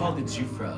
called the Jufro.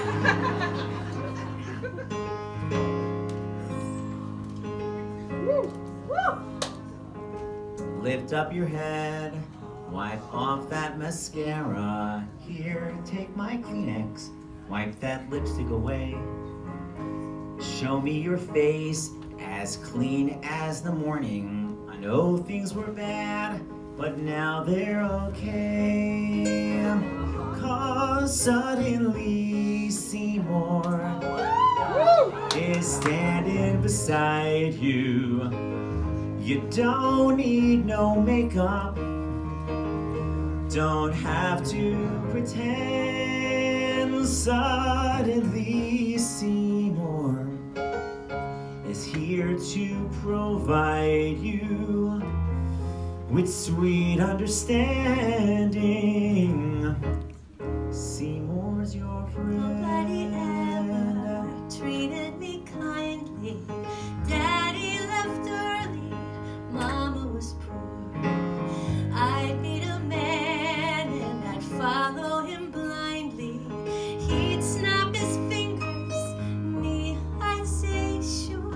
Lift up your head, wipe off that mascara. Here, take my Kleenex, wipe that lipstick away. Show me your face as clean as the morning. I know things were bad, but now they're okay. 'Cause suddenly Seymour is standing beside you. You don't need no makeup, don't have to pretend. Suddenly Seymour is here to provide you with sweet understanding. Seymour's your friend. Nobody ever treated me kindly. Daddy left early, Mama was poor. I'd meet a man and I'd follow him blindly. He'd snap his fingers, me, I'd say sure.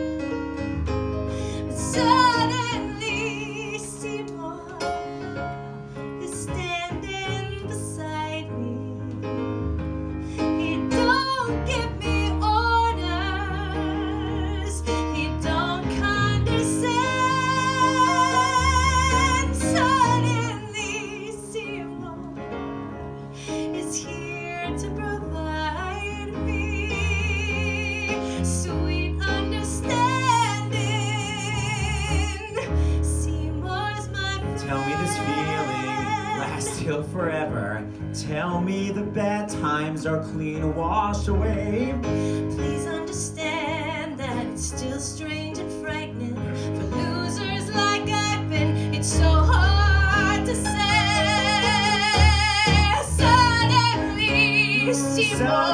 But suddenly Seymour is standing beside me. He don't give me orders, he don't condescend. Suddenly Seymour is here to provide me sweet understanding. Seymour's my friend. Tell me this feeling lasts till forever. Tell me the bad times are clean washed away. Please understand that it's still strange and frightening for losers like I've been. It's so hard to say. Suddenly Seymour